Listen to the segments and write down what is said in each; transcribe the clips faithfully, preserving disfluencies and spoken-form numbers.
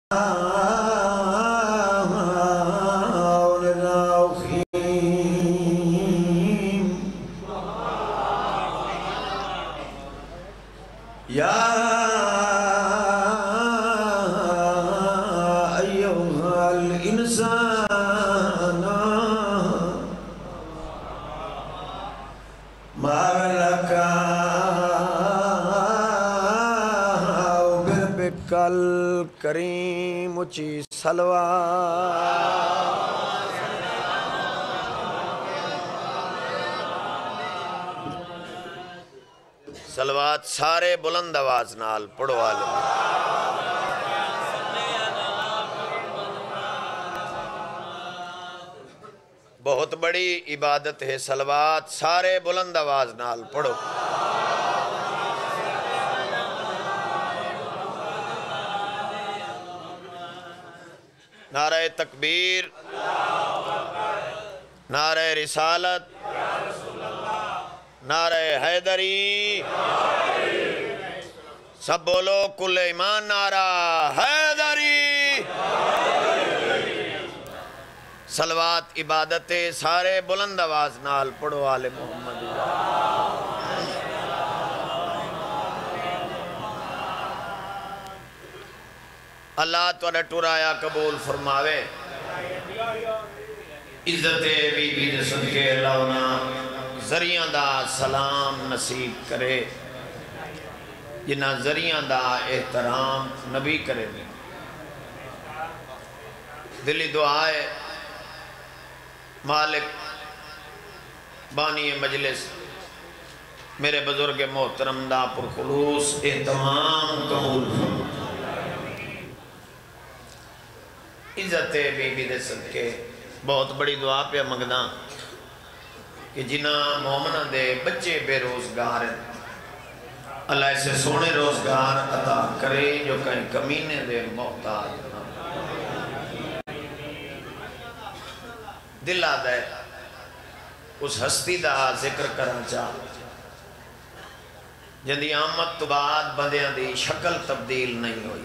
کریم اچھی سلوات سلوات سارے بلند آواز نال پڑھو والے بہت بڑی عبادت ہے سلوات سارے بلند آواز نال پڑھو نعرہ تکبیر نعرہ رسالت نعرہ حیدری سب بولو کل ایمان نعرہ حیدری صلوات عبادت سارے بلند آواز نال پڑھو آل محمد اللہ توڑا ٹورایا قبول فرماوے عزت بی بی دے صدقے اللہ انہاں ذریعہ دا سلام نصیب کرے جنہ ذریعہ دا احترام نبی کرے دلی دعائے مالک بانی مجلس میرے بزرگ محترم دا پر خلوص احتمام قبول فرماوے عزت بی بی دے صدقے بہت بڑی دعا پہ مگنا کہ جنہ مومنہ دے بچے بے روزگار ہیں اللہ اسے سونے روزگار عطا کرے جو کہیں کمینے دے محتاج نہ دل آدھا ہے اس ہستی دا ذکر کرنا چاہ جندی آمد تو بعد بندیاں دی شکل تبدیل نہیں ہوئی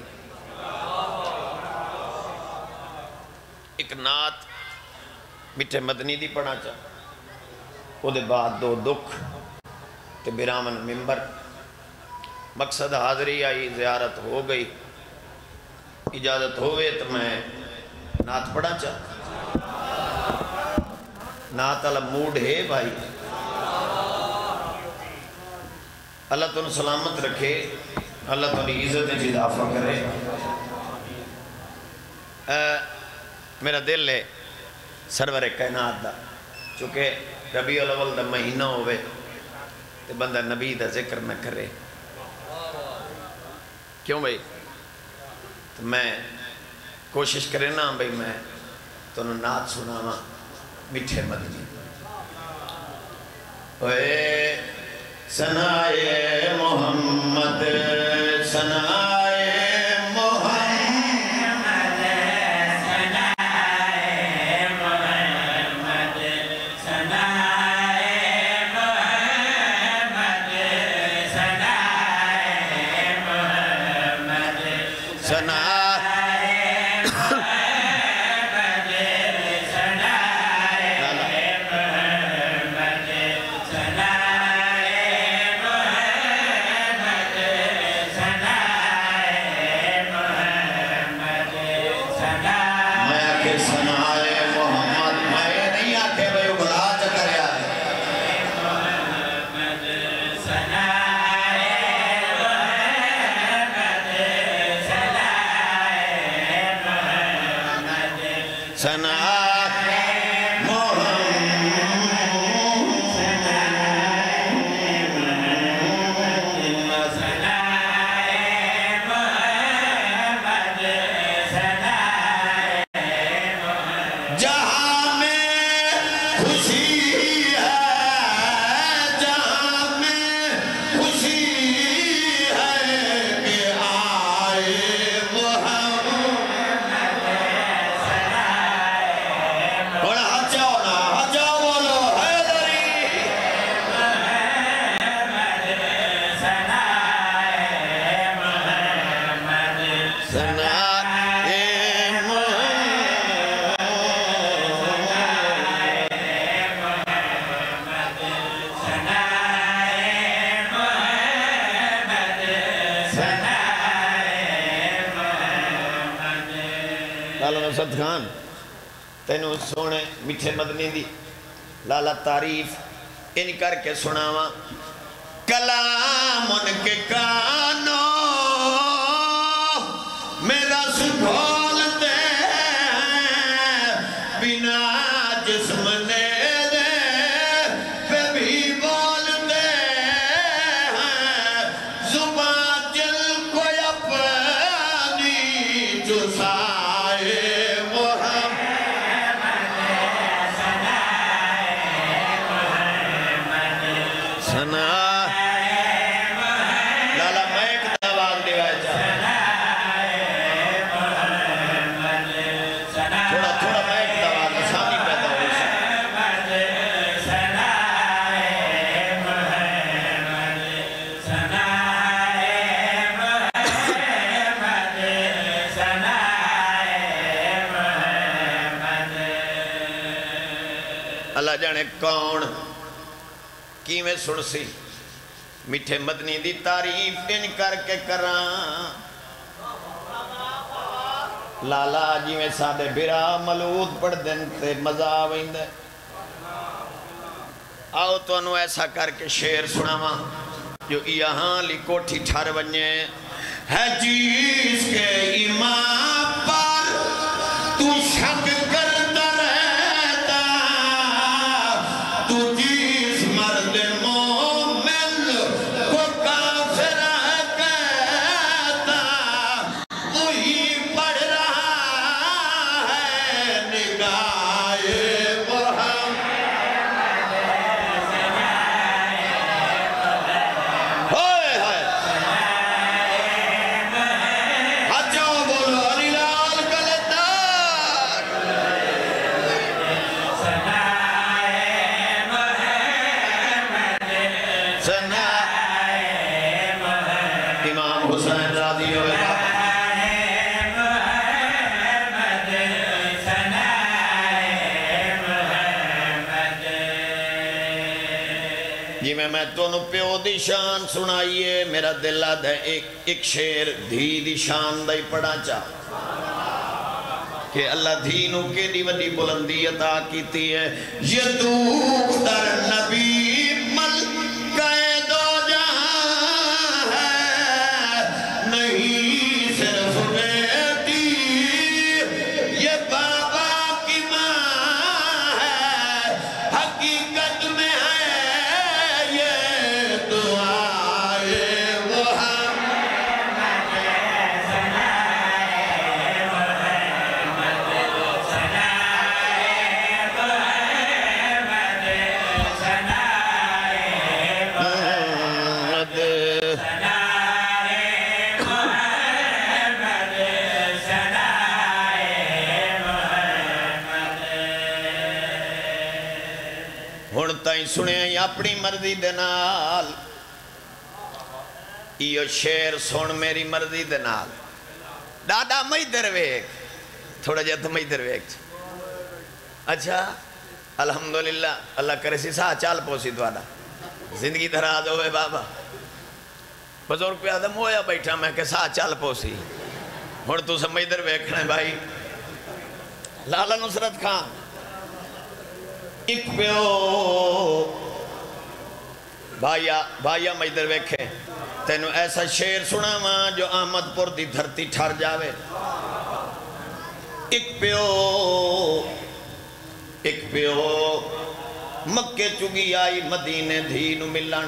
ایک نعت مٹھے مدنی دی پڑھنا چاہ وہ دے بعد دو دکھ تے برامن ممبر مقصد حاضری آئی زیارت ہو گئی اجازت ہوئے تو میں نعت پڑھنا چاہ نعت اللہ موڈ ہے بھائی اللہ تن سلامت رکھے اللہ تن عزت اضافہ کرے میرا دل ہے سرور کائنات دا چونکہ ربیع الاول دا مہینہ ہوئے تو بندہ نبی دا ذکر نہ کرے کیوں بھئی تو میں کوشش کرے نا بھئی میں تو انہوں نعت سناوا مٹھے مدنی اے ثنائے محمد ثنائے لالا نصرت خان تینوں سونے میٹھے مدنی دی لالا تعریف ان کر کے سناواں کلام ان کے کانوں میرا سکھول دے بنا جسم نے اللہ جانے کون کی میں سن سی میٹھے مدنی دی تعریف ان کر کے کران لالا جی میں سادے برا ملود پڑھ دن تے مزہ آوائند ہے آؤ تو انو ایسا کر کے شیر سناواں جو یہاں لی کوٹھی ٹھار بنیے ہے جیس کے ایمان پر تو شک کرتا رہتا تو جیس مرد مومن کو کافر کہتا وہی پڑھ رہا ہے نگاہ محمد ہوئے ہوئے ہاتھوں بولو علی لال کلندر سنا امام حسین راضی ہوئے جی میں میں تونوں پیو دی شان سنائیے میرا دل آدھا ایک ایک شیر دھی دی شان دائی پڑھا چاہ کہ اللہ دھینوں کے دی ودی بلندی عطا کیتی ہے یہ دختر نبی ملکہ دو جہاں ہے نہیں صرف بیٹی یہ بابا کی ماں ہے حقیقت میں ہے یہ دعائے محمد ہن تائیں سنے ہیں اپنی مرضی دے نال یہ شیر سن میری مرضی دے نال دادا مئی درویک تھوڑا جہت مئی درویک اچھا الحمدللہ اللہ کرے سی ساہ چال پوسی دوارا زندگی دراز ہوئے بابا بزرگ پہ آدم ہویا بیٹھا میں کہ ساہ چال پوسی ہن تو سب مئی درویکھنے بھائی لالا نصرت خان ایک پیو بھائیا بھائیا مجدر ویکھے تینوں ایسا شیر سنا ماں جو آمد پر دی دھرتی ٹھار جاوے ایک پیو ایک پیو مکے چگی آئی مدینے دھینو ملن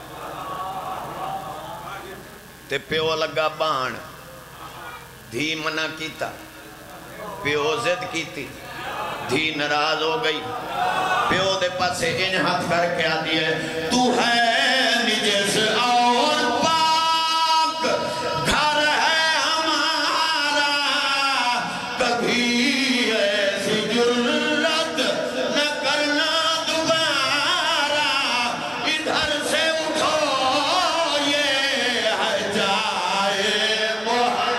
تے پیو لگا بان دھی منع کیتا پیو زد کیتی دھی ناراض ہو گئی پیو دے پاسے ان ہاتھ کر کے آتی ہے تو ہے نجس اور پاک گھر ہے ہمارا کبھی ایسی جرت نہ کرنا دوبارہ ادھر سے اٹھو یہ ہے جائے محمد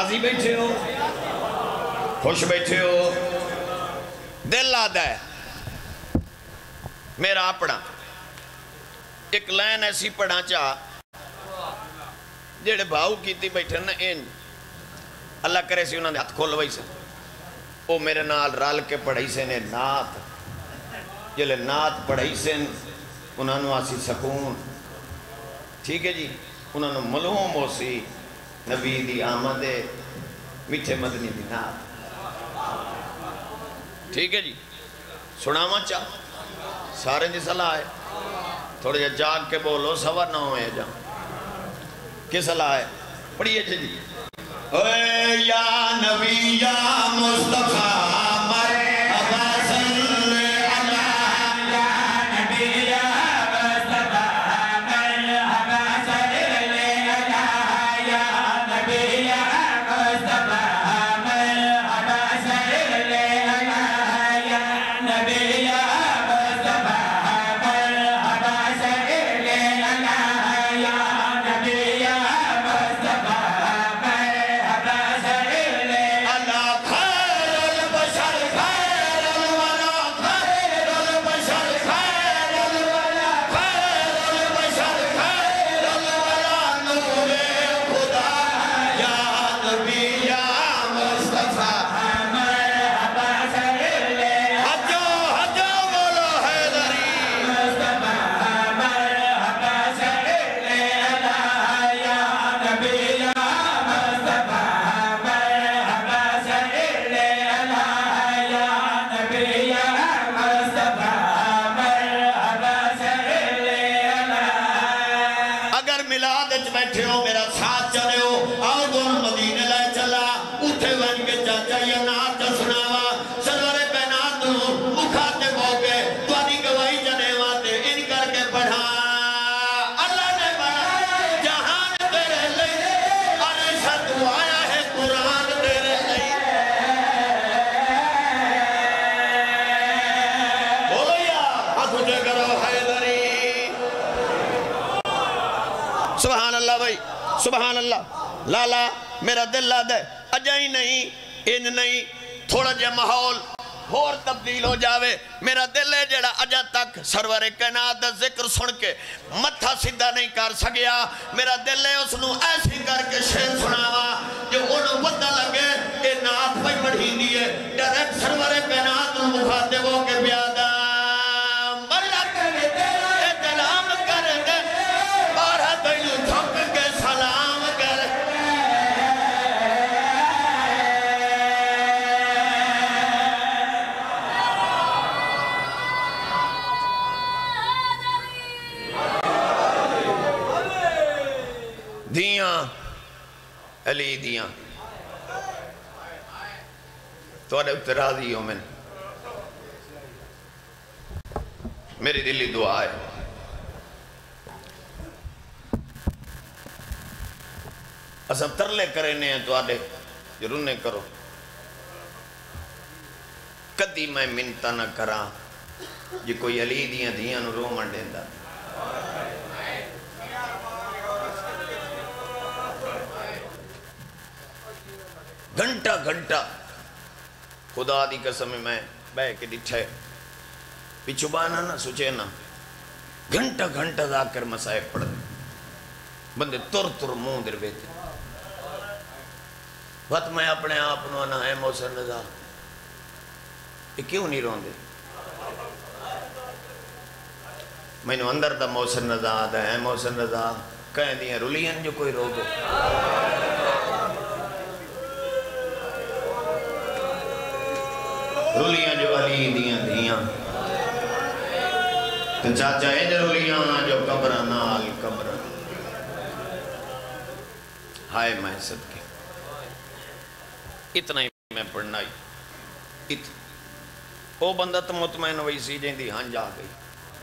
راضی بیٹھے ہو خوش بیٹھے ہو دل آدھا ہے میرا اپنا ایک لائن ایسی پڑھا چاہ جیڑے بھاؤ کیتی بیٹھے نا ان اللہ کرے سی انہوں نے ہاتھ کھول بھائی سے وہ میرے نال رال کے پڑھائی سے نے نات جلے نات پڑھائی سے انہوں نے آسی سکون ٹھیک ہے جی انہوں نے ملوم ہو سی نبی دی آمد میٹھے مدنی دی نات ٹھیک ہے جی سناما چاہ سارے جی صلاح ہے تھوڑے جا جاگ کے بولو سوا نہ ہوئے جا کس صلاح ہے پڑھئے جی اے یا نبی یا مصطفیٰ سبحان اللہ لالا میرا دل لاد ہے اجائی نہیں ان نہیں تھوڑا جا محول اور تبدیل ہو جاوے میرا دل ہے جڑا اجا تک سرور کائنات دا ذکر سن کے متھا سیدھا نہیں کر سکیا میرا دل ہے اس نو ایسی کر کے شیر سناوا جو انہوں پتہ لگے اے نات پہ پڑھی دیئے ڈائریکٹ سرور کائنات نو مخاطب ہو کے پیادا علی دیاں تو اڑے اترازی ہو میں میری دلی دعا ہے اسا ترلے کرنے ہیں تو اڑے جرونے کرو کدی میں منتا نہ کرا جی کوئی علی دیاں دیاں نو رو من دیندہ گھنٹہ گھنٹہ خدا دی قسم میں بے کے ڈٹھے پیچھو بانا نہ سوچے نا گھنٹہ گھنٹہ ذاکر مسائب پڑھ دے بندے تر تر مون در بیتے وقت میں اپنے آپ نو آنا ہے موسر نظا یہ کیوں نہیں رون دے میں نو اندر دا موسر نظا آدھا ہے موسر نظا کہیں دیئے رولین جو کوئی رو دو رولیاں جو علی دیاں دیاں تو چاچا ہے رولیاں جو قبرہ نال قبرہ ہائے میں صدقے اتنا ہی میں پڑھنا ہی اتنا او بندہ تو مطمئن ہوئی سی جائیں دی ہاں جا گئی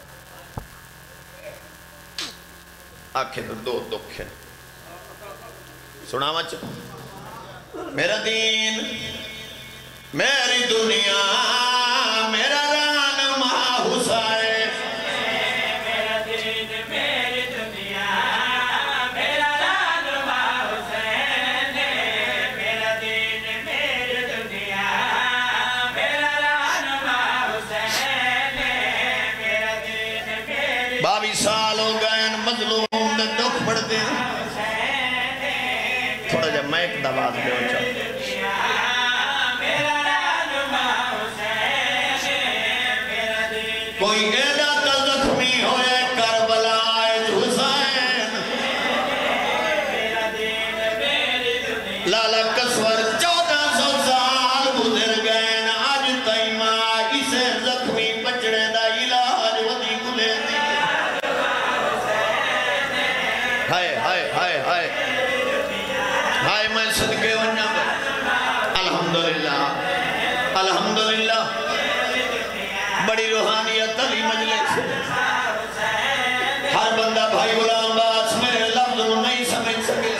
آنکھیں تو دو دکھ ہیں سنا مچ میرا دین میری دنیا میرا رہنما حسین میرا دین میری دنیا میرا رہنما حسین باوی سال ہو گئے مظلوم دے دکھ پڑھتے ہیں تھوڑا جب میں ایک دبات دے ہو چاہتا کوئی ایڈا تا زخمی ہوئے کربلا حسین لالا کسور چودہ سو سال گزر گئے آج تائمہ اسے زخمی بچڑے دا علاج ودی گلے دی ہائے ہائے ہائے ہائے ہائے میں صدقے ونیا الحمدللہ الحمدللہ بڑی روحانیت علی مجلس ہر بندہ بھائی غلام باس میرے لفظ نہیں سمجھ سکے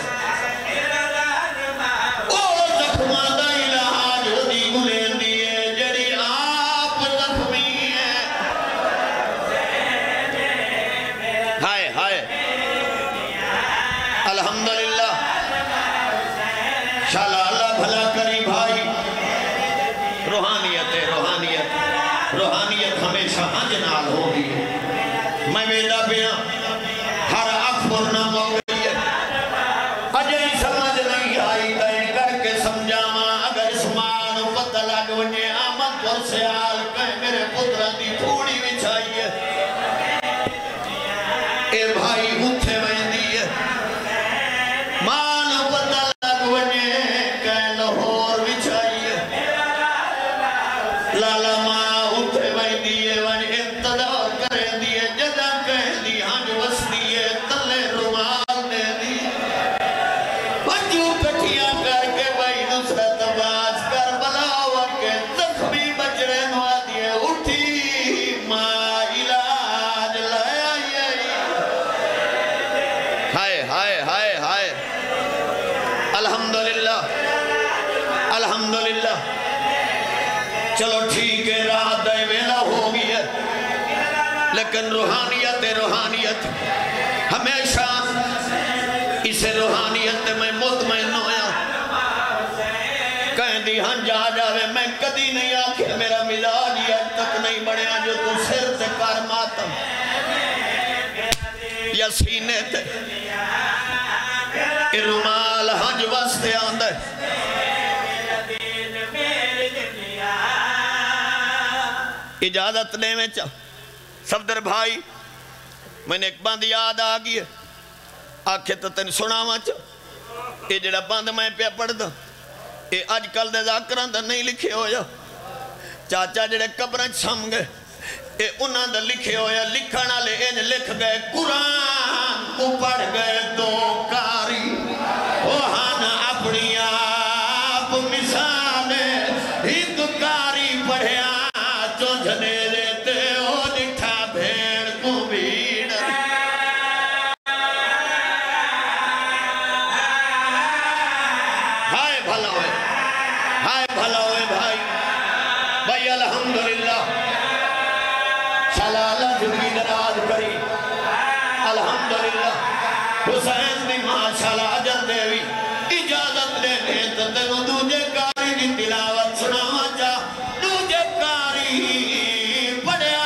او زخمہ دا علاج ودی گلین دیئے جڑی آپ زخمی ہے ہائے ہائے الحمدللہ شاءاللہ اللہ بھلا کری بھائی روحانیت ہے روحانیت روحانیت ہمیشہ ہنجنال ہوگی میں ویدہ پیا ہر اکبر نام ہو گئی ہے اجائی سمجھ نہیں آئی دائیں کر کے سمجھاما اگر اسمان پتہ لگ ونجے آمد پر سیال کہیں میرے پترہ دی تھوڑی بچھائی ہے اے بھائی اٹھے ویندی ہے مان پتہ لگ ونجے کہیں لاہور بچھائی ہے لالا ماں اٹھے وائے دیئے وائے انتظار کرے دیئے جدہ کہہ دی ہنج وس دیئے تلے رومال دے دی بچو کٹھیاں کر کے بھائی نصرت باز کر بلاوہ کے زخمی بچڑے نوا دیئے اٹھی ماں علاج لائے ہائے ہائے ہائے ہائے الحمدللہ الحمدللہ چلو ٹھیک ہے رات دے ویلا ہو گئی ہے لیکن روحانیت روحانیت ہمیشہ اسے روحانیت میں مطمئن ہویا کہیں دی ہاں جا جاوے میں کدی نہیں آکھے میرا مزاج یہ تک نہیں بڑھیا جو تو سر سے کار ماتم یا سینے تے رومال ہنج واسطے آندے اجازت دے میں چاہ صفدر بھائی میں نے ایک بند یاد آگئی ہے آکھے تو تین سناوا چاہ یہ جڑا بند میں پہ پڑھ دا یہ آج کل دے ذاکران دا نہیں لکھے ہویا چاچا جڑے قبرن سم گئے یہ انہاں دا لکھے ہویا لکھانا لے انج لکھ گئے قرآن کو پڑھ گئے دو کاری وہاں اپنی آپ مثالے ہندو کاری پڑھیا چونجھنے دیتے ہو دکھا بھیڑ کو بھیڑ ہائے بھلا ہوئے ہائے بھلا ہوئے بھائی بھائی الحمدللہ شلالہ جنگی دراز کری الحمدللہ حسین دی ماشاءاللہ عجر دیوی اجازت دینے تو تینوں دوجے کاری دی تلاوت سناوا جا دوجے کاری پڑیا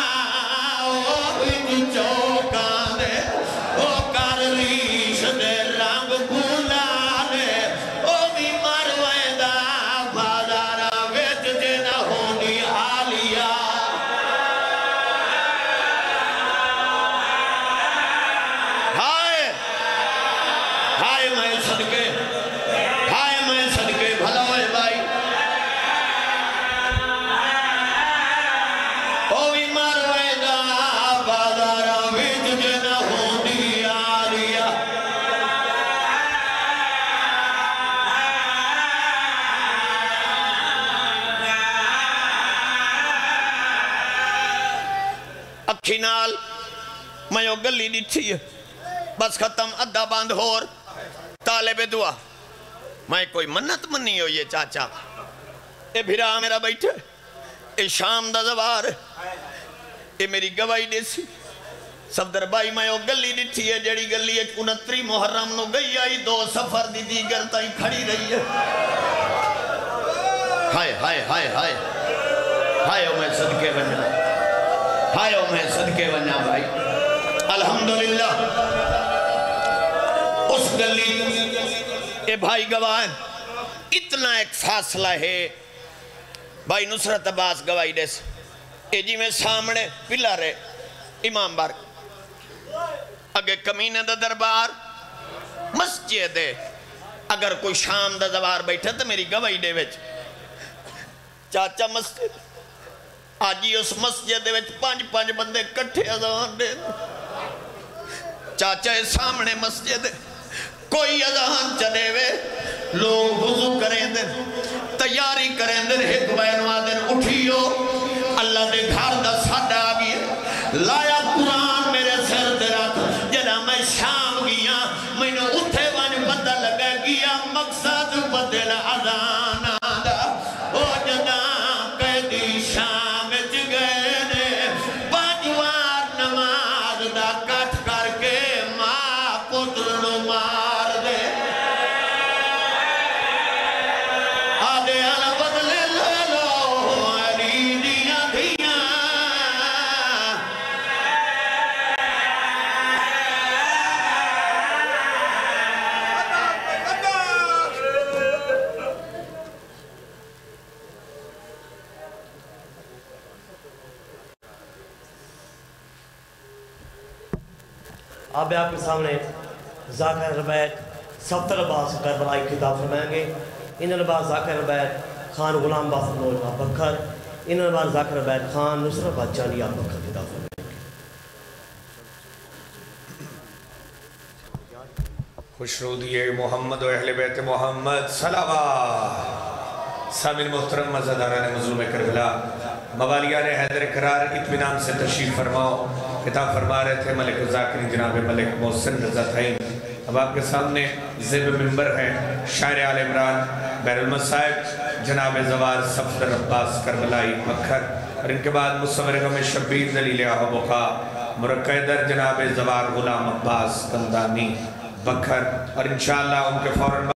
اوہ چوکاں دے او کار ریش دے رنگ بھولانے او دی مروے دا بازارہ ویچ جے نہ ہونی آلیا ہائے ہائے میں صدقے ہائے میں صدقے بھلا ہوئے بھائی او بھی مروے دا بازارہ ویچ جے نہ ہونی آلیا اکھی نال میں یو گلی ڈٹھی ہے بس ختم ادھا باندھ ہور طالب دعا میں کوئی منت منی ہو یہ چاچا اے بھیرا میرا بیٹھے اے شام دا زوار اے میری گوائی دیسی صفدر بائی میں یو گلی ڈٹھی ہے جڑی گلی ہے انتری محرم نو گئی آئی دو سفر دی دیگر تائی کھڑی رہی ہے ہائے ہائے ہائے ہائے ہائے او میں صدقے بننا ہائے او میں صدقے بننا بھائی الحمدللہ اس گلی اے بھائی گواہ اتنا ایک فاصلہ ہے بھائی نصرت عباس گواہی دے سے اے جی میں سامنے پلار ہے امام بار اگر کمینے دا دربار مسجد ہے اگر کوئی شام دا دوار بیٹھا تو میری گواہی دے وچ چاچا مسجد آجی اس مسجد دے وچ پانچ پانچ بندے کٹھے اذان دے چاچا ہے سامنے مسجد ہے کوئی اذان چلے وے لوگ وضو کریں دیں تیاری کریں دیں ایک بینوا دیں اٹھیو اللہ دے گھر دا ساڈا آگی لایا قرآن میرے سر دے رات جنا میں شام گیا میں نے اٹھے وانی بندہ لگا گیا مقصد بدل اذان آدھا او جنا قیدی شام چ گئے نے پانچوار نماز دا کٹ کر کے ماں پتر نو مار دے آدھے آنا بدلے لے لو علی دیاں دیاں اب آپ کے سامنے ذاکر ربیت سفتر عباس کربلائی خطاب فرمائیں گے انہوں بعد ذاکر ربیت خان غلام باسط نور آپ بکھر انہوں بعد ذاکر ربیت خان نصرت بادشاہی آپ بکھر خطاب فرمائیں گے خوش رودی محمد و اہل بیت محمد صلوات سامن محترم مزداران مظلوم کربلا موالیان حیدر قرار اطمینان سے تشریف فرماؤ خطاب فرما رہے تھے ملک ذاکری جناب ملک محسن رضا تھائیں اب آپ کے سامنے زیب ممبر ہیں شاعر آل عمران بیر المصائب جناب زوار صفدر عباس کربلائی مکھر اور ان کے بعد مصور غم شبیر دلیل آہ بقا مرقع در جناب زوار غلام عباس کندانی بکھر اور انشاءاللہ ان کے فوراً